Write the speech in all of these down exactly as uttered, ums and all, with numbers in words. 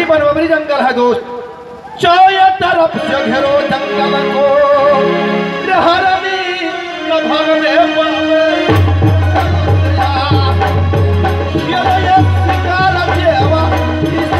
ही बनवरी जंगल है दोस्त, चारों तरफ से घेरो जंगल को, हर भी न भगवे पावे। ये शिकार देवा इस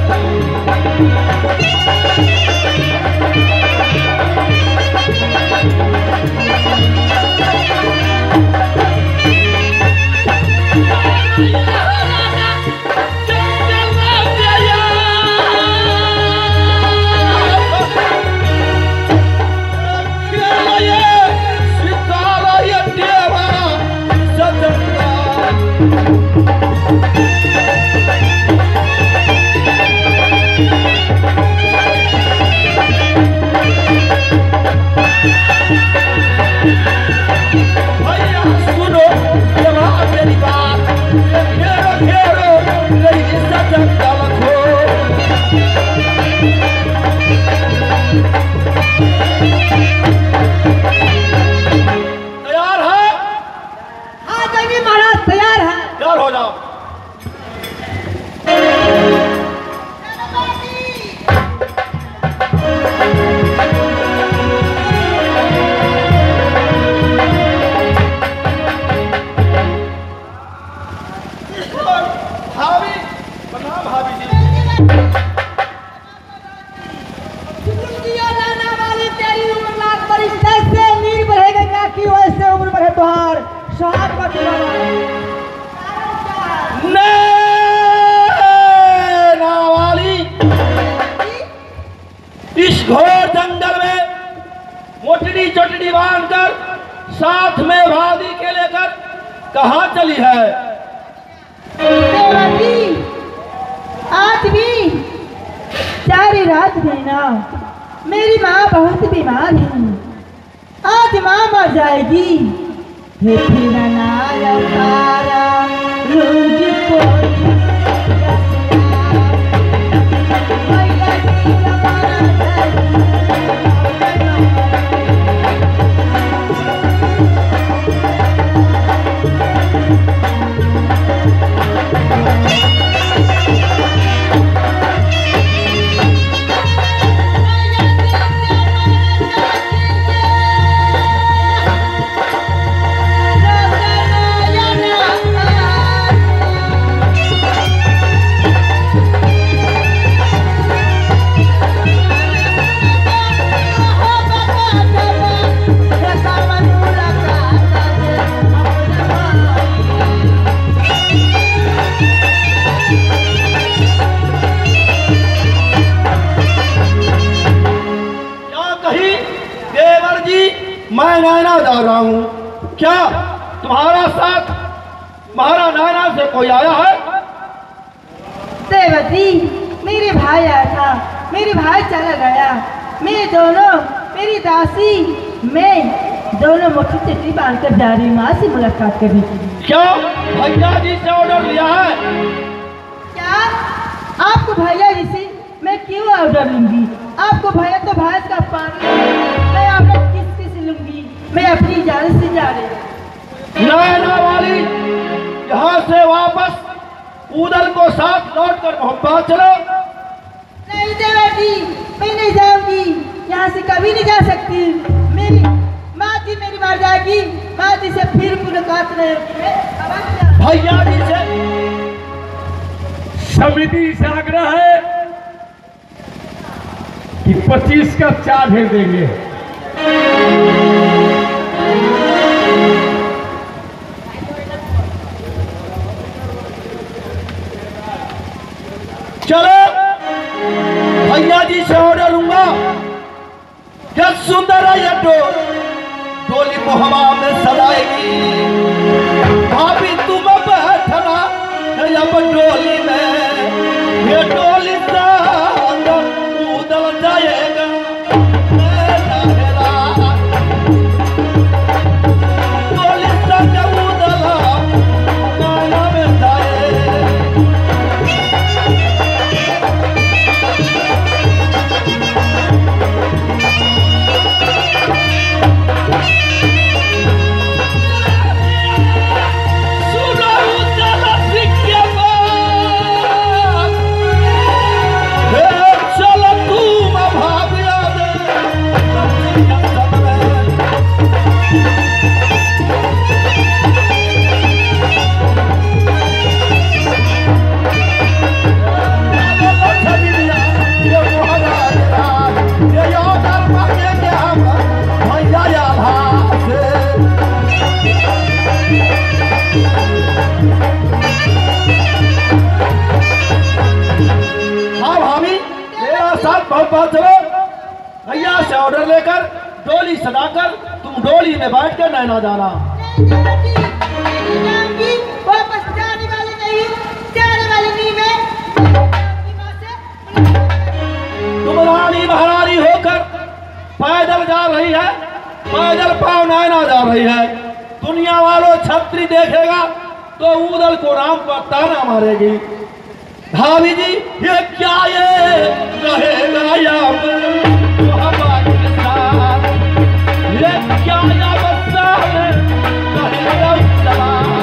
घोर जंगल में मोटड़ी चोटड़ी बांधकर साथ में भाभी के लेकर कहाँ चली है? आज भी सारी रात देना, मेरी माँ बहुत बीमार है, आज माँ मर जाएगी। हे फिर मैं नैना जा रहा हूँ, क्या तुम्हारा साथ तुम्हारा नैना से कोई आया है? देवती, मेरे भाई आया था, मेरे भाई चला गया। मैं दोनों, मेरी दासी, मैं दोनों मुट्ठी चिट्ठी बांधकर जा रही माँ से मुलाकात करने के लिए। क्या भैया जी से ऑर्डर लिया है? क्या आपको भैया जी से मैं क्यों ऑर्डर लूंगी? आपको भैया तो भैंस का पानी, मैं ऑर्डर किसके से लूंगी? मैं अपनी जान से जा रही हूँ। नैना वाली, यहाँ से वापस उधर को साथ लौट कर मोहब्बत चलो। नहीं देवती, मैं नहीं जाऊंगी, यहाँ से कभी नहीं जा सकती। मेरी माँ जी मेरी मर जाएगी, माँ जी से फिर मुलाकात नहीं होगी। भैया जी से समिति से आग्रह है कि पच्चीस का चार भेज देंगे। चलो भैया जी से ऑर्डर लूंगा। क्या सुंदर है ये डोल, डोली को हवा में सजाएगी। भाभी तुम बैठना अब डोली में, ये डोली उदल जाएगा। डोली संग उदला गाना में जाए। सुनो उदला सिक्के मोहब्बत चलो भैया से ऑर्डर लेकर डोली सजाकर तुम डोली में बैठ कर नैना जाना। वापस जाने वाली नहीं, जाने वाली नहीं मैं। तुम रानी महारानी होकर पैदल जा रही है, पैदल पाँव नैना जा रही है। दुनिया वालों छत्री देखेगा तो उदल को नाम पर ताना मारेगी। भाभी जी ये क्या ये रहेगा या मोहब्बत के साथ, ये क्या या बस्ता है रहेगा उस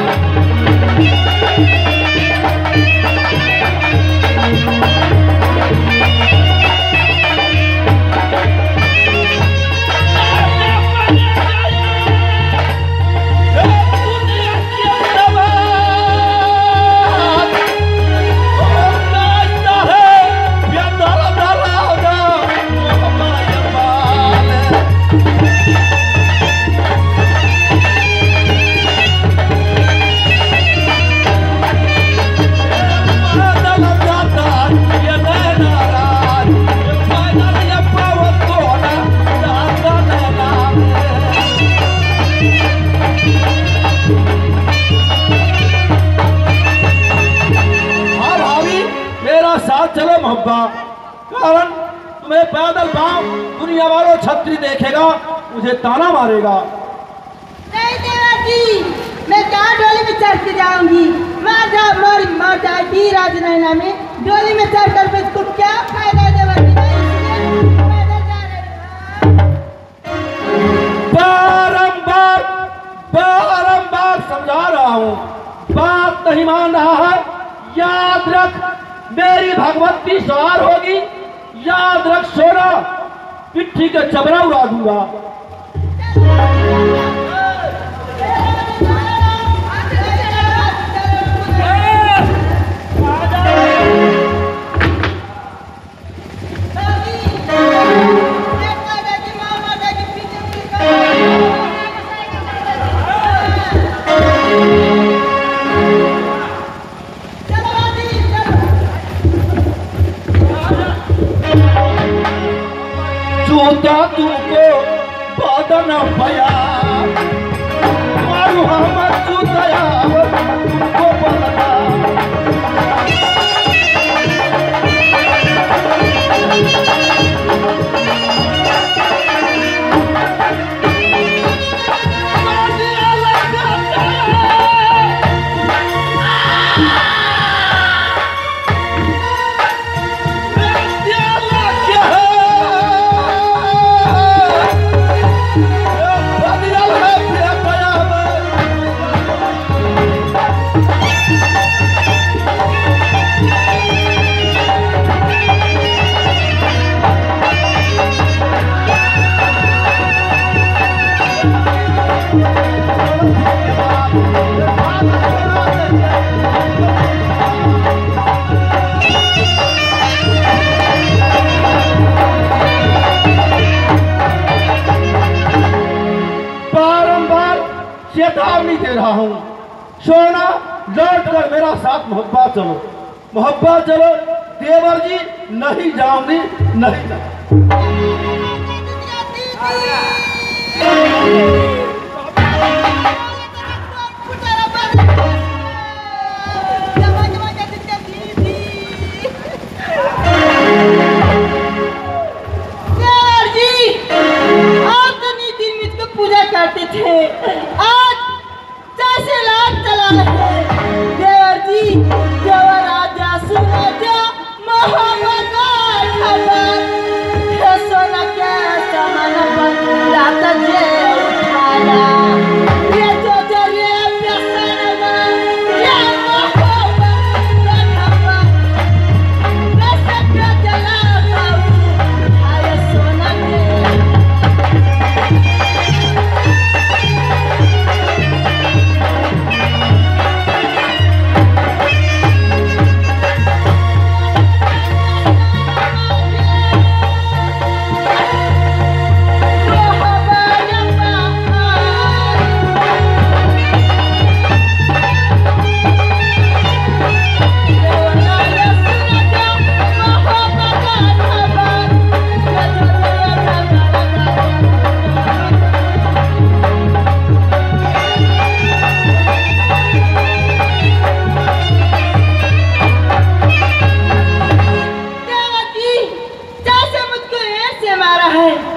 चलो मोहब्बत, कारण तुम्हें पैदल पाँव दुनिया वालों छत्री देखेगा मुझे ताना मारेगा। नहीं देवाजी, मैं कहाँ डोली में चढ़ के जाऊंगी? मार जा मार मार जाएगी राजनैना में। डोली में चढ़ कर मुझको क्या फायदा देवाजी? मैं इसलिए पैदल जा रही हूँ। बारंबार बारंबार समझा रहा हूँ, बात नहीं मान रहा है। याद रख मेरी भगवती सवार होगी, याद रख सोना पिट्ठी का चबरा उड़ा दूंगा। जूता तुमको बदन भया मारू हम जूतया तुमको बदना। चेतावनी दे रहा हूँ, सोना लौट कर मेरा साथ मोहब्बत चलो, मोहब्बत चलो। देवर जी नहीं जाऊंगी, नहीं जाऊंगी। पूजा करते थे, आज जैसे लाख चला है। देवर जी देवर आजा सुना जा मोहब्बत का खबर, सोना क्या सामान पर लाता जे उठाया। ये जो जरे प्यासा ये मोहब्बत का खबर, वैसे क्या जला पाऊँ आया सोना के। है